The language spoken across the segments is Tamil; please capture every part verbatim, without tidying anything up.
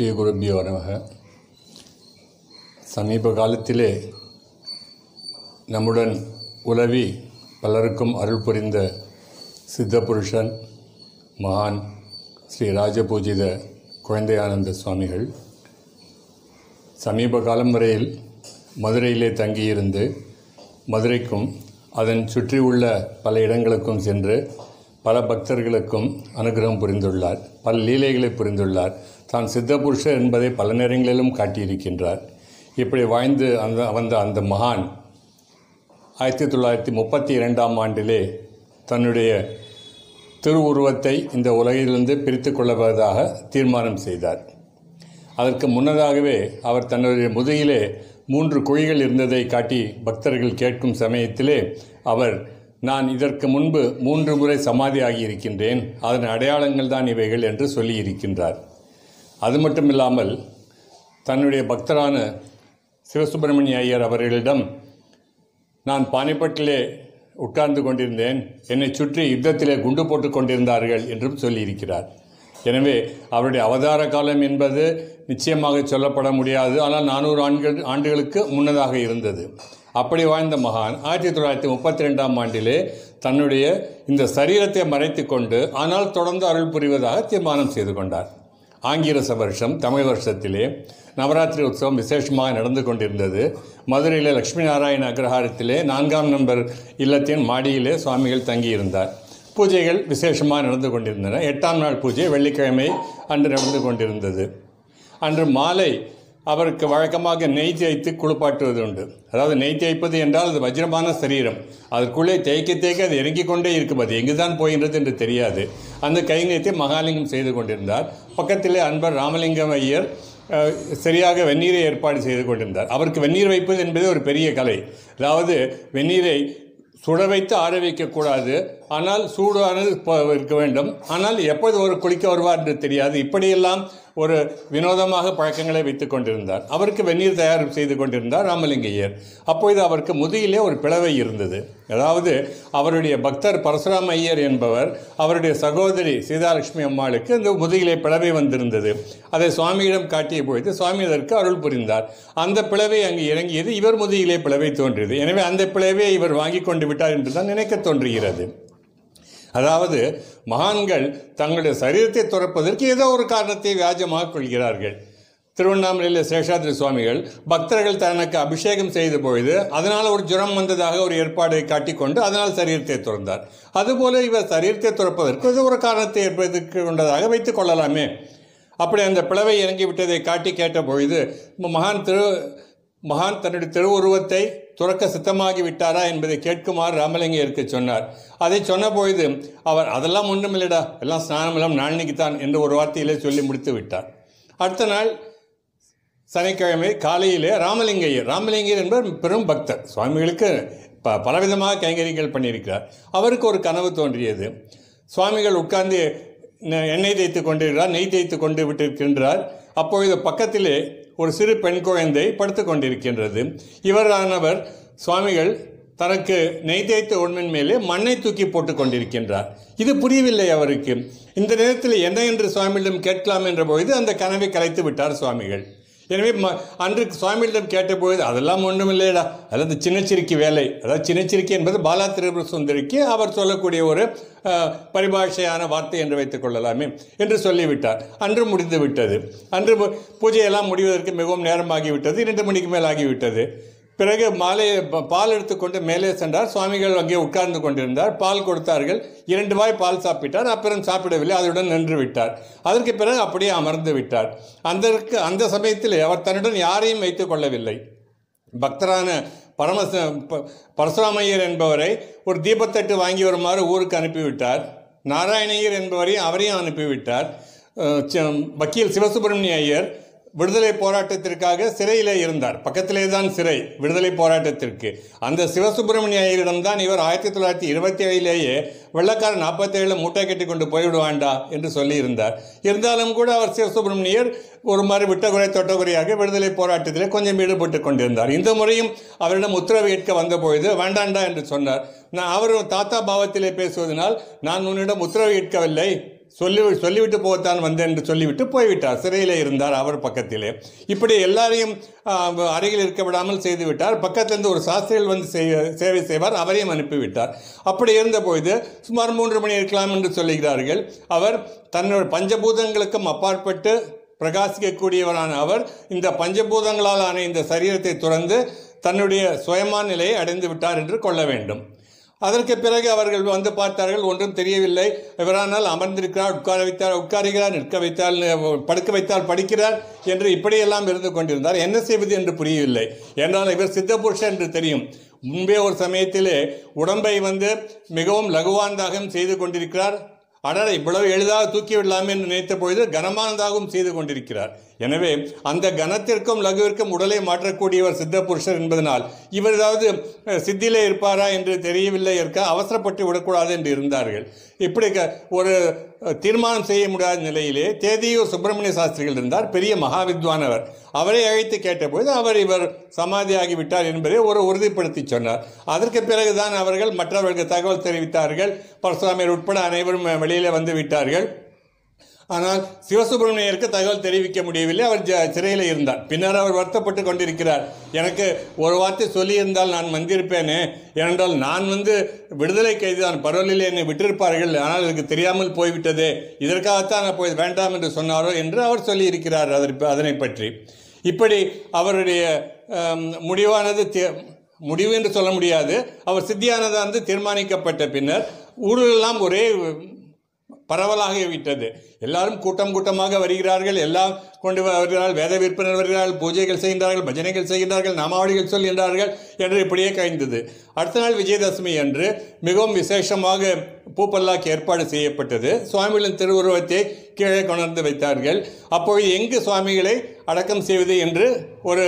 ஸ்ரீ குருபியோ நமக. சமீப காலத்திலே நம்முடன் உலவி பலருக்கும் அருள் புரிந்த சித்த புருஷன் மகான் ஸ்ரீ ராஜபூஜித குழந்தையானந்த சுவாமிகள் சமீப காலம் வரையில் மதுரையிலே தங்கியிருந்து மதுரைக்கும் அதன் சுற்றியுள்ள பல இடங்களுக்கும் சென்று பல பக்தர்களுக்கும் அனுகிரகம் புரிந்துள்ளார். பல லீலைகளை புரிந்துள்ளார். தான் சித்த புருஷர் என்பதை பல நேரங்களிலும் காட்டியிருக்கின்றார். இப்படி வாழ்ந்து அந்த வந்த அந்த மகான் ஆயிரத்தி தொள்ளாயிரத்தி முப்பத்தி இரண்டாம் ஆண்டிலே தன்னுடைய திருவுருவத்தை இந்த உலகிலிருந்து பிரித்து கொள்வதாக தீர்மானம் செய்தார். அதற்கு முன்னதாகவே அவர் தன்னுடைய முதுகிலே மூன்று குழிகள் இருந்ததை காட்டி பக்தர்கள் கேட்கும் சமயத்திலே அவர், நான் இதற்கு முன்பு மூன்று முறை சமாதி ஆகியிருக்கின்றேன், அதன் அடையாளங்கள் தான் இவைகள் என்று சொல்லியிருக்கின்றார். அது மட்டுமில்லாமல் தன்னுடைய பக்தரான சிவசுப்பிரமணிய ஐயர் அவர்களிடம், நான் பானிப்பட்டிலே உட்கார்ந்து கொண்டிருந்தேன், என்னை சுற்றி யுத்தத்திலே குண்டு போட்டு கொண்டிருந்தார்கள் என்றும் சொல்லியிருக்கிறார். எனவே அவருடைய அவதார காலம் என்பது நிச்சயமாக சொல்லப்பட முடியாது. ஆனால் நானூறு ஆண்டுகள் ஆண்டுகளுக்கு முன்னதாக இருந்தது. அப்படி வாழ்ந்த மகான் ஆயிரத்தி தொள்ளாயிரத்தி முப்பத்தி ரெண்டாம் ஆண்டிலே தன்னுடைய இந்த சரீரத்தை மறைத்து கொண்டு ஆனால் தொடர்ந்து அருள் புரிவதாக தீர்மானம் செய்து கொண்டார். ஆங்கிரச வருஷம் தமிழ் வருஷத்திலே நவராத்திரி உற்சவம் விசேஷமாக நடந்து கொண்டிருந்தது. மதுரையில் லட்சுமி நாராயண அக்ரஹாரத்திலே நான்காம் நம்பர் இல்லத்தின் மாடியிலே சுவாமிகள் தங்கியிருந்தார். பூஜைகள் விசேஷமாக நடந்து கொண்டிருந்தன. எட்டாம் நாள் பூஜை வெள்ளிக்கிழமை அன்று நடந்து கொண்டிருந்தது. அன்று மாலை அவருக்கு வழக்கமாக நெய் தேய்த்து குளிப்பாட்டுவது உண்டு. அதாவது நெய் தேய்ப்பது என்றால் அது வஜ்ரமான சரீரம், அதற்குள்ளே தேய்க்க தேய்க்க அது இறங்கிக் கொண்டே இருக்கும். அது எங்கு தான் போகின்றது என்று தெரியாது. அந்த கைநீயத்தை மகாலிங்கம் செய்து கொண்டிருந்தார். பக்கத்திலே அன்பர் ராமலிங்கம் ஐயர் சரியாக வெந்நீரை ஏற்பாடு செய்து கொண்டிருந்தார். அவருக்கு வெந்நீர் வைப்பது என்பது ஒரு பெரிய கலை. அதாவது வெந்நீரை சுட வைத்து ஆற வைக்கக்கூடாது, ஆனால் சூடானது இருக்க வேண்டும். ஆனால் எப்போது ஒரு குளிக்க வருவார் என்று தெரியாது. இப்படியெல்லாம் ஒரு வினோதமாக பழக்கங்களை வைத்து கொண்டிருந்தார். அவருக்கு வெந்நீர் தயார் செய்து கொண்டிருந்தார் ராமலிங்கையர். அப்பொழுது அவருக்கு முதுகிலே ஒரு பிளவை இருந்தது. அதாவது அவருடைய பக்தர் பரசுராம ஐயர் என்பவர், அவருடைய சகோதரி சீதாலட்சுமி அம்மாளுக்கு இந்த முதுகிலே பிளவை வந்திருந்தது. அதை சுவாமியிடம் காட்டிய பொழுது சுவாமி அதற்கு அருள் புரிந்தார். அந்த பிளவை அங்கு இறங்கியது. இவர் முதுகிலே பிளவை தோன்றியது. எனவே அந்த பிளவை இவர் வாங்கி கொண்டு விட்டார் என்று தான் நினைக்க தோன்றுகிறது. அதாவது மகான்கள் தங்களுடைய சரீரத்தை துறப்பதற்கு ஏதோ ஒரு காரணத்தை வியாஜமாக கொள்கிறார்கள். திருவண்ணாமலையில் சேஷாத்ரி சுவாமிகள் பக்தர்கள் தனக்கு அபிஷேகம் செய்த பொழுது அதனால் ஒரு ஜுரம் வந்ததாக ஒரு ஏற்பாடை காட்டிக்கொண்டு அதனால் சரீரத்தை துறந்தார். அதுபோல இவர் சரீரத்தை துறப்பதற்கு ஏதோ ஒரு காரணத்தை ஏற்படுத்தி கொண்டதாக வைத்துக் கொள்ளலாமே. அப்படி அந்த பிளவை இறங்கிவிட்டதை காட்டி கேட்ட பொழுது மகான் திரு மகான் தன்னுடைய திருவுருவத்தை துறக்க சித்தமாகி விட்டாரா என்பதை கேட்குமாறு ராமலிங்கையருக்கு சொன்னார். அதை சொன்ன பொழுது அவர், அதெல்லாம் ஒன்றும் இல்லைடா, எல்லாம் ஸ்நானமெல்லாம் நாளைக்குத்தான் என்று ஒரு வார்த்தையிலே சொல்லி முடித்து விட்டார். அடுத்த நாள் சனிக்கிழமை காலையிலே ராமலிங்கையர் ராமலிங்கையர் என்பவர் பெரும் பக்தர், சுவாமிகளுக்கு ப பலவிதமாக கைங்கரியங்கள் பண்ணியிருக்கிறார். அவருக்கு ஒரு கனவு தோன்றியது. சுவாமிகள் உட்கார்ந்து எண்ணெய் தேய்த்து கொண்டிருக்கிறார், நெய் தேய்த்து கொண்டு விட்டிருக்கின்றார். அப்பொழுது பக்கத்திலே ஒரு சிறு பெண் குழந்தை படுத்து கொண்டிருக்கின்றது. இவரானவர் சுவாமிகள் தனக்கு நெய் தேய்த்த உண்மையின் மேலே மண்ணை தூக்கி போட்டு கொண்டிருக்கின்றார். இது புரியவில்லை அவருக்கு. இந்த நேரத்தில் என்ன என்று சுவாமியிடம் கேட்கலாம் என்ற பொழுது அந்த கனவை கலைத்து விட்டார் சுவாமிகள். எனவே ம அன்று சுவாமியிடம் கேட்டபொழுது, அதெல்லாம் ஒன்றும் இல்லைடா, அதாவது சின்னச்சிரிக்கி வேலை, அதாவது சின்னச்சிரிக்கி என்பது பாலா திரிபுர சுந்தரிக்கு அவர் சொல்லக்கூடிய ஒரு பரிபாஷையான வார்த்தை என்று வைத்துக் கொள்ளலாமே என்று சொல்லிவிட்டார். அன்று முடிந்து விட்டது. அன்று பூஜையெல்லாம் முடிவதற்கு மிகவும் நேரமாகிவிட்டது. இரண்டு மணிக்கு மேல் ஆகிவிட்டது. பிறகு மாலை பால் எடுத்துக்கொண்டு மேலே சென்றார். சுவாமிகள் அங்கே உட்கார்ந்து கொண்டிருந்தார். பால் கொடுத்தார்கள். இரண்டு வாய் பால் சாப்பிட்டார். அப்புறம் சாப்பிடவில்லை, அதுடன் நின்று விட்டார். அதற்கு பிறகு அப்படியே அமர்ந்து விட்டார். அதற்கு அந்த சமயத்தில் அவர் தன்னுடன் யாரையும் வைத்துக் கொள்ளவில்லை. பக்தரான பரமச பரசுராமையர் என்பவரை ஒரு தீபத்தட்டு வாங்கி வருமாறு ஊருக்கு அனுப்பிவிட்டார். நாராயணையர் என்பவரையும் அவரையும் அனுப்பிவிட்டார். வக்கீல் சிவசுப்பிரமணிய ஐயர் விடுதலை போராட்டத்திற்காக சிறையிலே இருந்தார். பக்கத்திலே தான் சிறை விடுதலை போராட்டத்திற்கு. அந்த சிவசுப்பிரமணிய ஐயரிடம்தான் இவர் ஆயிரத்தி தொள்ளாயிரத்தி இருபத்தி ஏழிலேயே வெள்ளக்காரன் நாற்பத்தி ஏழில் மூட்டை கட்டி கொண்டு போய்விடுவாண்டா என்று சொல்லியிருந்தார். இருந்தாலும் கூட அவர் சிவசுப்பிரமணியர் ஒரு மாதிரி விட்டகுறை தொட்டகுறையாக விடுதலை போராட்டத்திலே கொஞ்சம் ஈடுபட்டு கொண்டிருந்தார். இந்த முறையும் அவரிடம் உத்தரவு கேட்க வந்தபொழுது வேண்டாண்டா என்று சொன்னார். நான் அவர் தாத்தா பாவத்திலே பேசுவதனால், நான் உன்னிடம் உத்தரவு கேட்கவில்லை, சொல்லி சொல்லிவிட்டு போகத்தான் வந்தேன் என்று சொல்லிவிட்டு போய்விட்டார். சிறையில் இருந்தார் அவர் பக்கத்திலே. இப்படி எல்லாரையும் அருகில் இருக்க விடாமல் செய்துவிட்டார். பக்கத்திலிருந்து ஒரு சாஸ்திரிகள் வந்து சேவை செய்வார், அவரையும் அனுப்பிவிட்டார். அப்படி இருந்தபோது சுமார் மூன்று மணி இருக்கலாம் என்று சொல்லுகிறார்கள். அவர் தன்னோட பஞ்சபூதங்களுக்கும் அப்பாற்பட்டு பிரகாசிக்கக்கூடியவரான அவர் இந்த பஞ்சபூதங்களால் ஆன இந்த சரீரத்தை துறந்து தன்னுடைய சுயமான நிலையை அடைந்து விட்டார் என்று கொள்ள வேண்டும். அதற்கு பிறகு அவர்கள் வந்து பார்த்தார்கள், ஒன்றும் தெரியவில்லை. இவரானால் அமர்ந்திருக்கிறார், உட்கார வைத்தால் உட்காருகிறார், நிற்க வைத்தால் படுக்க வைத்தால் படிக்கிறார் என்று இப்படியெல்லாம் இருந்து கொண்டிருந்தார். என்ன செய்வது என்று புரியவில்லை. என்றால் இவர் சித்தபுருஷர் என்று தெரியும். முன்பே ஒரு சமயத்திலே உடம்பை வந்து மிகவும் லகுவானதாகவும் செய்து கொண்டிருக்கிறார். அடடா, இவ்வளவு எளிதாக தூக்கி விடலாமே என்று நினைத்த பொழுது கனமானதாகவும் செய்து கொண்டிருக்கிறார். எனவே அந்த கனத்திற்கும் லகுவிற்கும் உடலை மாற்றக்கூடியவர் சித்த புருஷர் என்பதனால் இவர் ஏதாவது சித்தியிலே இருப்பாரா என்று தெரியவில்லை, இருக்க அவசரப்பட்டு விடக்கூடாது என்று இருந்தார்கள். இப்படி ஒரு தீர்மானம் செய்ய முடியாத நிலையிலே தேதியூர் சுப்பிரமணிய சாஸ்திரிகள் இருந்தார், பெரிய மகாவித்வானவர். அவரை அழைத்து கேட்டபோது அவர் இவர் சமாதியாகிவிட்டார் என்பதை ஒரு உறுதிப்படுத்தி சொன்னார். அதற்கு பிறகுதான் அவர்கள் மற்றவர்களுக்கு தகவல் தெரிவித்தார்கள். பரசுராமர் உட்பட அனைவரும் வெளியிலே வந்து விட்டார்கள். ஆனால் சிவசுப்பிரமணியருக்கு தகவல் தெரிவிக்க முடியவில்லை. அவர் சிறையில் இருந்தார். பின்னர் அவர் வருத்தப்பட்டு கொண்டிருக்கிறார். எனக்கு ஒரு வார்த்தை சொல்லியிருந்தால் நான் வந்திருப்பேனே, ஏனென்றால் நான் வந்து விடுதலை கைதுதான், பரவலில் என்னை விட்டிருப்பார்கள், ஆனால் எனக்கு தெரியாமல் போய்விட்டதே, இதற்காகத்தான் நான் போய் வேண்டாம் என்று சொன்னாரோ என்று அவர் சொல்லியிருக்கிறார். அதற்கு அதனை பற்றி இப்படி அவருடைய முடிவானது முடிவு என்று சொல்ல முடியாது. அவர் சித்தியானது தீர்மானிக்கப்பட்ட பின்னர் ஊரெல்லாம் ஒரே பரவலாக விட்டது. எல்லாரும் கூட்டம் கூட்டமாக வருகிறார்கள், எல்லாம் கொண்டு வருகிறார்கள், வேத விற்பனர் வருகிறார்கள், பூஜைகள் செய்கின்றார்கள், பஜனைகள் செய்கின்றார்கள், நாமாவளிகள் சொல்கின்றார்கள் என்று இப்படியே கழிந்தது. அடுத்த நாள் விஜயதசமி அன்று மிகவும் விசேஷமாக பூப்பல்லாக்கு ஏற்பாடு செய்யப்பட்டது. சுவாமிகளின் திருவுருவத்தை கீழே கொணர்ந்து வைத்தார்கள். அப்பொழுது எங்கு சுவாமிகளை அடக்கம் செய்வது என்று ஒரு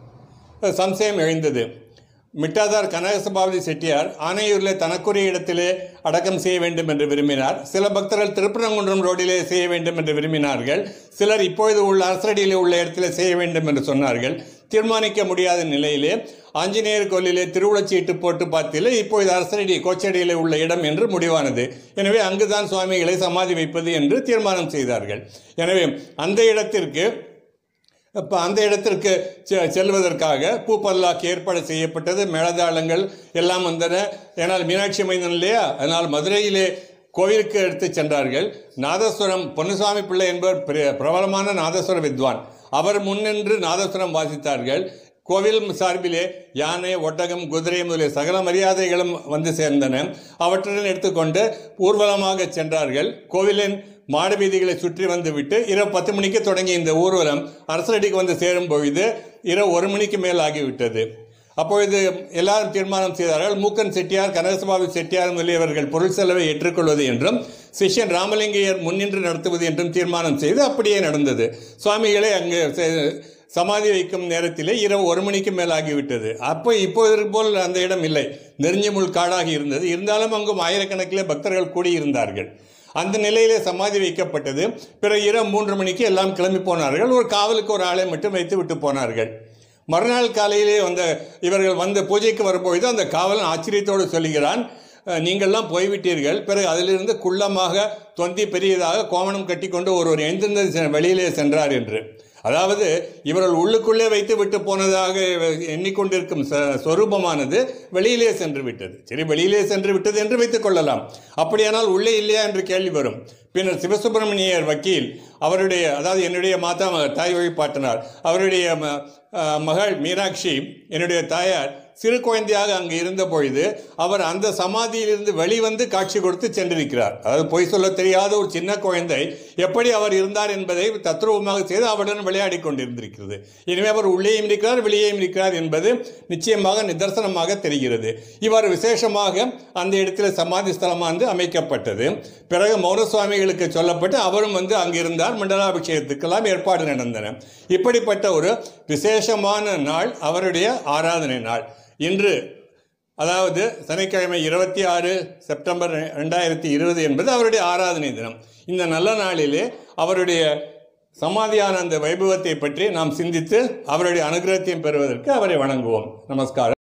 சம்சயம் எழுந்தது. மிட்டாதார் கனகசபாபதி செட்டியார் ஆனையூரில் தனக்குரிய இடத்திலே அடக்கம் செய்ய வேண்டும் என்று விரும்பினார். சில பக்தர்கள் திருப்பரங்குன்றம் ரோடிலே செய்ய வேண்டும் என்று விரும்பினார்கள். சிலர் இப்பொழுது உள்ள அரசடியிலே உள்ள இடத்திலே செய்ய வேண்டும் என்று சொன்னார்கள். தீர்மானிக்க முடியாத நிலையிலே ஆஞ்சநேயர் கோயிலிலே திருவுளச்சீட்டு போட்டு பார்த்திலே இப்பொழுது அரசடி கோச்சடியிலே உள்ள இடம் என்று முடிவானது. எனவே அங்குதான் சுவாமிகளை சமாதி வைப்பது என்று தீர்மானம் செய்தார்கள். எனவே அந்த இடத்திற்கு இப்போ அந்த இடத்திற்கு செல்வதற்காக பூப்பல்லாக்கு ஏற்பாடு செய்யப்பட்டது. மேளதாளங்கள் எல்லாம் வந்தன. ஏனால் மீனாட்சி மைந்தன் இல்லையா, அதனால் மதுரையிலே கோவிலுக்கு எடுத்து சென்றார்கள். நாதஸ்வரம் பொன்னுசாமி பிள்ளை என்பவர் பிரபலமான நாதஸ்வர வித்வான். அவர் முன்னின்று நாதஸ்வரம் வாசித்தார்கள். கோவில் சார்பிலே யானை, ஒட்டகம், குதிரை முதலிய சகல மரியாதைகளும் வந்து சேர்ந்தன. அவற்றுடன் எடுத்துக்கொண்டு ஊர்வலமாக சென்றார்கள். கோவிலின் மாடு வீதிகளை சுற்றி வந்துவிட்டு இரவு பத்து மணிக்கு தொடங்கி இந்த ஊர்வலம் அரசடிக்கு வந்து சேரும் பொழுது இரவு ஒரு மணிக்கு மேல் ஆகிவிட்டது. அப்பொழுது எல்லாரும் தீர்மானம் செய்தார்கள், மூக்கன் செட்டியார், கனகசபாபதி செட்டியார் முதலியவர்கள் பொருள் செலவை ஏற்றுக்கொள்வது என்றும் சிஷ்யன் ராமலிங்கையர் முன்னின்று நடத்துவது என்றும் தீர்மானம் செய்து அப்படியே நடந்தது. சுவாமிகளை அங்கு சமாதி வைக்கும் நேரத்திலே இரவு ஒரு மணிக்கு மேல் ஆகிவிட்டது. அப்போ இப்போதற்கு போல் அந்த இடம் இல்லை, நெருஞ்சி முள் காடாகி இருந்தது. இருந்தாலும் அங்கும் ஆயிரக்கணக்கிலே பக்தர்கள் கூடியிருந்தார்கள். அந்த நிலையிலே சமாதி வைக்கப்பட்டது. பிறகு இரவு மூன்று மணிக்கு எல்லாம் கிளம்பி போனார்கள். ஒரு காவலுக்கு ஒரு ஆளை மட்டும் வைத்து விட்டு போனார்கள். மறுநாள் காலையிலே வந்த இவர்கள் வந்து பூஜைக்கு வரும்பொழுது அந்த காவலன் ஆச்சரியத்தோடு சொல்லுகிறான், நீங்கள்லாம் போய்விட்டீர்கள், பிறகு அதிலிருந்து குள்ளமாக தொந்தி பெரியதாக கோவணம் கட்டி கொண்டு ஒருவர் எழுந்திருந்த வெளியிலே சென்றார் என்று. அதாவது இவர்கள் உள்ளுக்குள்ளே வைத்து விட்டு போனதாக எண்ணிக்கொண்டிருக்கும் ஸ்வரூபமானது வெளியிலே சென்று விட்டது. சரி, வெளியிலே சென்று விட்டது என்று வைத்துக் கொள்ளலாம். அப்படியானால் உள்ளே இல்லையா என்று கேள்வி வரும். பின்னர் சிவசுப்பிரமணியர் வக்கீல், அவருடைய அதாவது என்னுடைய மாதா தாய் வழிபாட்டினார், அவருடைய மகள் மீனாட்சி என்னுடைய தாயார் சிறு குழந்தையாக அங்கு இருந்த பொழுது அவர் அந்த சமாதியிலிருந்து வெளிவந்து காட்சி கொடுத்து சென்றிருக்கிறார். அதாவது பொய் சொல்ல தெரியாத ஒரு சின்ன குழந்தை எப்படி அவர் இருந்தார் என்பதை தத்ரூபமாக செய்து அவருடன் விளையாடி கொண்டிருந்திருக்கிறது. எனவே அவர் உள்ளேயும் இருக்கிறார், வெளியேயும் இருக்கிறார் என்பது நிச்சயமாக நிதர்சனமாக தெரிகிறது. இவர் விசேஷமாக அந்த இடத்தில் சமாதி ஸ்தலமானது அமைக்கப்பட்டது. பிறகு மௌன சுவாமிகளுக்கு சொல்லப்பட்டு அவரும் வந்து அங்கு இருந்தார். மண்டலாபிஷேகத்துக்கெல்லாம் ஏற்பாடு நடந்தன. இப்படிப்பட்ட ஒரு விசேஷமான நாள் அவருடைய ஆராதனை நாள். இன்று அதாவது சனிக்கிழமை இருபத்தி ஆறு செப்டம்பர் ரெண்டாயிரத்தி இருபது என்பது அவருடைய ஆராதனை தினம். இந்த நல்ல நாளிலே அவருடைய சமாதியான அந்த வைபவத்தை பற்றி நாம் சிந்தித்து அவருடைய அனுகிரகத்தையும் பெறுவதற்கு அவரை வணங்குவோம். நமஸ்காரம்.